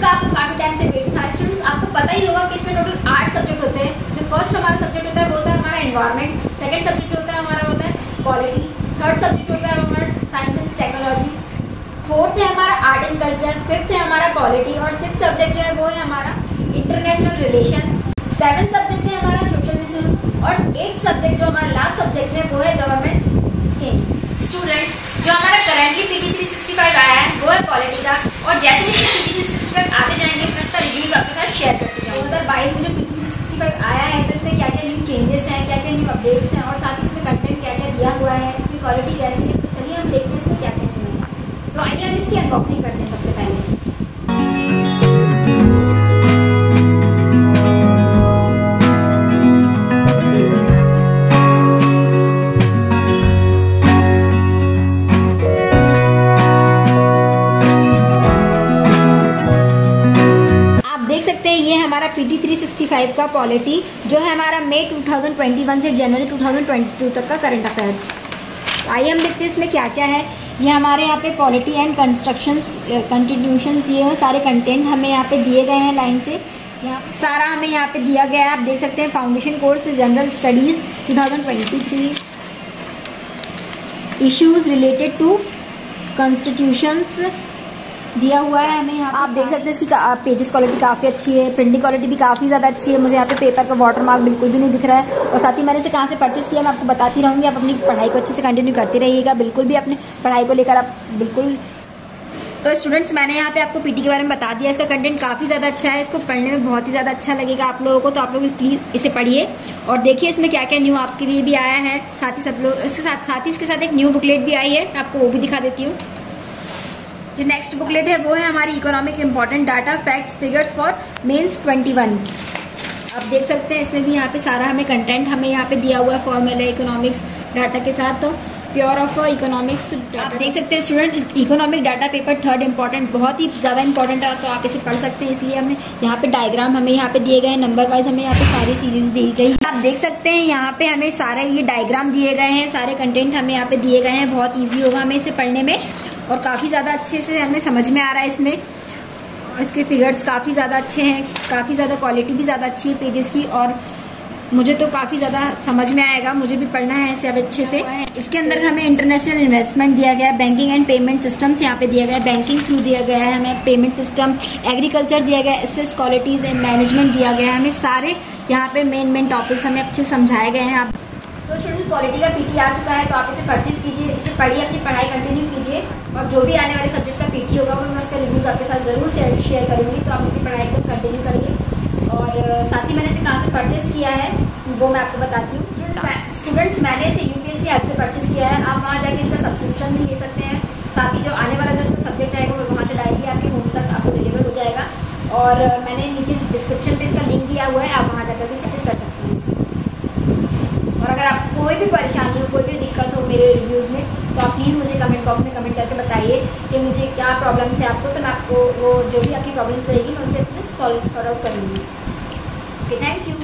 इसका आपको काफी टाइम से वेट था। स्टूडेंट्स, आपको पता ही होगा कि इसमें टोटल 8 सब्जेक्ट होते हैं। जो फर्स्ट हमारा सब्जेक्ट होता है वो होता है हमारा एनवायरमेंट, सेकंड सब्जेक्ट जो होता है हमारा होता है पॉलिटी, थर्ड सब्जेक्ट होता है हमारा साइंस एंड टेक्नोलॉजी, फोर्थ है हमारा आर्ट एंड कल्चर, फिफ्थ है हमारा पॉलिटी और सिक्स सब्जेक्ट जो है वो है हमारा इंटरनेशनल रिलेशन, सेवन सब्जेक्ट है हमारा सोशल इश्यूज और एट सब्जेक्ट जो हमारा लास्ट सब्जेक्ट है वो है गवर्नमेंट स्कीम्स। स्टूडेंट्स, जो हमारा करंटली पीटी 365 आया है वो है पॉलिटी का, और जैसे इसमें पीटी 365 आते जाएंगे मैं इसका रिव्यूज आपके साथ शेयर करते जाऊँगी। 2022 में जो पीटी 365 आया है तो इसमें क्या क्या न्यू चेंजेस हैं, क्या क्या न्यू अपडेट्स हैं और साथ ही इसमें कंटेंट क्या क्या दिया हुआ है, इसकी क्वालिटी कैसी है। तो चलिए हम देखते हैं इसमें क्या क्या न्यू है। तो आइए हम इसकी अनबॉक्सिंग करते हैं सबसे पहले। ये हमारा पीटी 365 का पॉलिटी जो है हमारा मई 2021 से जनवरी 2022 तक का करंट अफेयर्स। आइए हम देखते हैं इसमें क्या क्या है। ये हमारे यहाँ पे पॉलिटी एंड कंस्ट्रक्शन कंट्रीब्यूशन दिए हैं, सारे कंटेंट हमें यहाँ पे दिए गए हैं लाइन से, यहाँ सारा हमें यहाँ पे दिया गया है। आप देख सकते हैं foundation course general studies 2023, issues related to constitutions दिया हुआ है हमें यहाँ। आप देख सकते हैं इसकी पेजेस क्वालिटी काफ़ी अच्छी है, प्रिंटिंग क्वालिटी भी काफ़ी ज़्यादा अच्छी है। मुझे यहाँ पे पेपर का वाटर मार्क बिल्कुल भी नहीं दिख रहा है। और साथ ही मैंने इसे कहाँ से परचेस किया मैं आपको बताती रहूँगी। आप अपनी पढ़ाई को अच्छे से कंटिन्यू करते रहिएगा, बिल्कुल भी अपनी पढ़ाई को लेकर आप बिल्कुल। तो स्टूडेंट्स, मैंने यहाँ पे आपको पीटी के बारे में बता दिया। इसका कंटेंट काफ़ी ज़्यादा अच्छा है, इसको पढ़ने में बहुत ही ज़्यादा अच्छा लगेगा आप लोगों को। तो आप लोग प्लीज़ इसे पढ़िए और देखिए इसमें क्या क्या न्यू आपके लिए भी आया है। साथ ही सब लोग इसके साथ एक न्यू बुकलेट भी आई है, आपको वो भी दिखा देती हूँ। जो नेक्स्ट बुकलेट है वो है हमारी economic important data facts figures for mains 21। आप देख सकते हैं इसमें भी यहाँ पे सारा हमें कंटेंट हमें यहाँ पे दिया हुआ है फॉर्मूला इकोनॉमिक्स डाटा के साथ। तो प्योर ऑफ इकोनॉमिक्स आप देख सकते हैं student, economic data paper third important, बहुत ही ज़्यादा इंपॉर्टेंट है। तो आप इसे पढ़ सकते हैं। इसलिए हमें यहाँ पे डायग्राम हमें यहाँ पे दिए गए हैं, नंबर वाइज हमें यहाँ पे सारी सीरीज दी गई। आप देख सकते हैं यहाँ पे हमें सारे ये डायग्राम दिए गए हैं, सारे कंटेंट हमें यहाँ पे दिए गए हैं। बहुत ईजी होगा हमें इसे पढ़ने में और काफ़ी ज़्यादा अच्छे से हमें समझ में आ रहा है। इसमें इसके फिगर्स काफ़ी ज़्यादा अच्छे हैं, काफ़ी ज़्यादा क्वालिटी भी ज़्यादा अच्छी है पेजेस की और मुझे तो काफ़ी ज़्यादा समझ में आएगा, मुझे भी पढ़ना है इसे अब अच्छे से। इसके अंदर हमें इंटरनेशनल इन्वेस्टमेंट दिया गया है, बैंकिंग एंड पेमेंट सिस्टम्स यहाँ पे दिया गया है, बैंकिंग थ्रू दिया गया है हमें पेमेंट सिस्टम, एग्रीकल्चर दिया गया है, एसेट क्वालिटीज एंड मैनेजमेंट दिया गया है। हमें सारे यहाँ पे मेन टॉपिक्स हमें अच्छे समझाए गए हैं। आप तो स्टूडेंट, पॉलिटी का पीटी आ चुका है तो आप इसे परचेज कीजिए, इसे पढ़िए, अपनी पढ़ाई कंटिन्यू कीजिए और जो भी आने वाले सब्जेक्ट का पीटी होगा वो मैं उसका रिव्यूज आपके साथ जरूर शेयर करूंगी। तो आप अपनी पढ़ाई को कंटिन्यू करिए और साथ ही मैंने इसे कहाँ से परचेज किया है वो मैं आपको बताती हूँ। स्टूडेंट्स, मैंने इसे यूपीएससी ऐप से परचेज किया है। आप वहाँ जाके इसका सब्सक्रिप्शन भी ले सकते हैं। साथ ही जो आने वाला जो इसका सब्जेक्ट रहेगा वो वहाँ से डायरेक्टली आपके होम तक आपको डिलीवर हो जाएगा। और मैंने नीचे डिस्क्रिप्शन पे इसका लिंक दिया हुआ है, आप वहाँ जाकर भी परचेज कर सकते हैं। और अगर आपको कोई भी परेशानी हो, कोई भी दिक्कत हो मेरे रिव्यूज़ में तो आप प्लीज़ मुझे कमेंट बॉक्स में कमेंट करके बताइए कि मुझे क्या प्रॉब्लम्स है आपको। तो मैं आपको वो जो भी आपकी प्रॉब्लम्स रहेगी मैं उसे सॉर्ट आउट कर लूँगी। Okay, thank you.